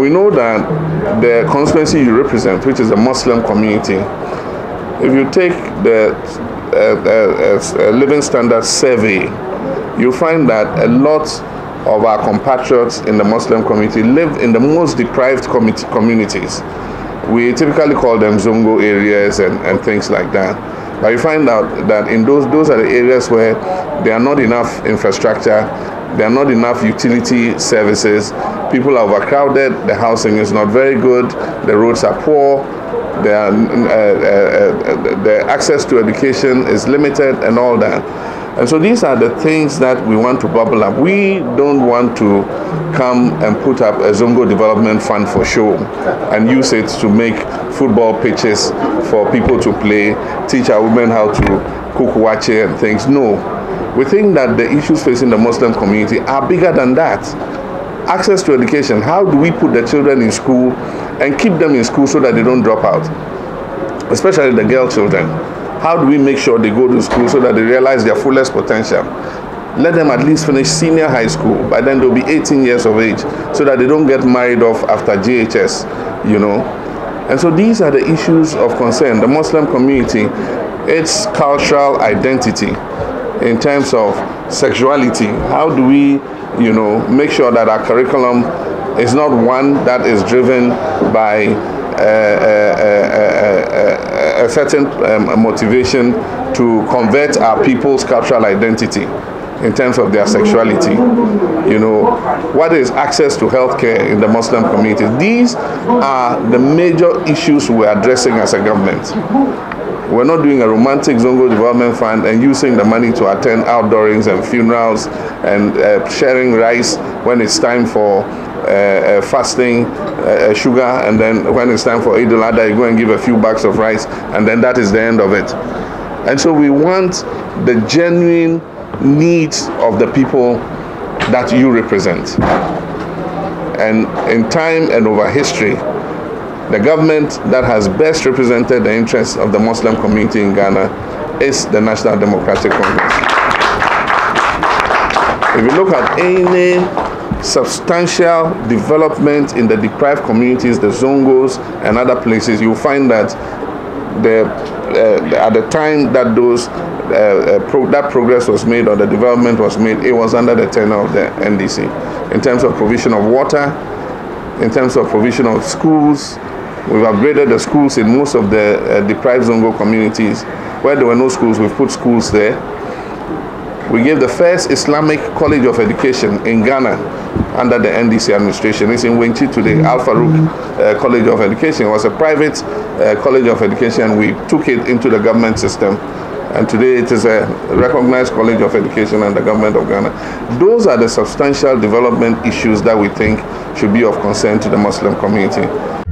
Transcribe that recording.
we know that the constituency you represent, which is the Muslim community, if you take the living standards survey, you find that a lot of our compatriots in the Muslim community live in the most deprived communities. We typically call them Zongo areas and things like that. But you find out that in those are the areas where there are not enough infrastructure, there are not enough utility services, people are overcrowded, the housing is not very good, the roads are poor, the access to education is limited and all that. And so these are the things that we want to bubble up. We don't want to come and put up a Zongo development fund for show and use it to make football pitches for people to play, teach our women how to cook wache and things. No. We think that the issues facing the Muslim community are bigger than that. Access to education. How do we put the children in school and keep them in school so that they don't drop out? Especially the girl children. How do we make sure they go to school so that they realize their fullest potential? Let them at least finish senior high school. By then they'll be 18 years of age so that they don't get married off after JHS, you know. And so these are the issues of concern. The Muslim community, its cultural identity in terms of sexuality. How do we, you know, make sure that our curriculum is not one that is driven by a certain motivation to convert our people's cultural identity in terms of their sexuality. You know, what is access to healthcare in the Muslim community? These are the major issues we're addressing as a government. We're not doing a romantic Zongo development fund and using the money to attend outdoorings and funerals and sharing rice when it's time for fasting, sugar, and then when it's time for Eid al-Adha, you go and give a few bags of rice, and then that is the end of it. And so we want the genuine needs of the people that you represent. And in time and over history, the government that has best represented the interests of the Muslim community in Ghana is the National Democratic Congress. If you look at any substantial development in the deprived communities, the Zongos and other places, you find that at the time that that progress was made or the development was made, it was under the tenure of the NDC. In terms of provision of water, in terms of provision of schools, we've upgraded the schools in most of the deprived Zongo communities. Where there were no schools, we've put schools there. We gave the first Islamic College of Education in Ghana under the NDC administration. It's in Wenchi today, Al Farouk College of Education. It was a private college of education. We took it into the government system. And today it is a recognized college of education and the government of Ghana. Those are the substantial development issues that we think should be of concern to the Muslim community.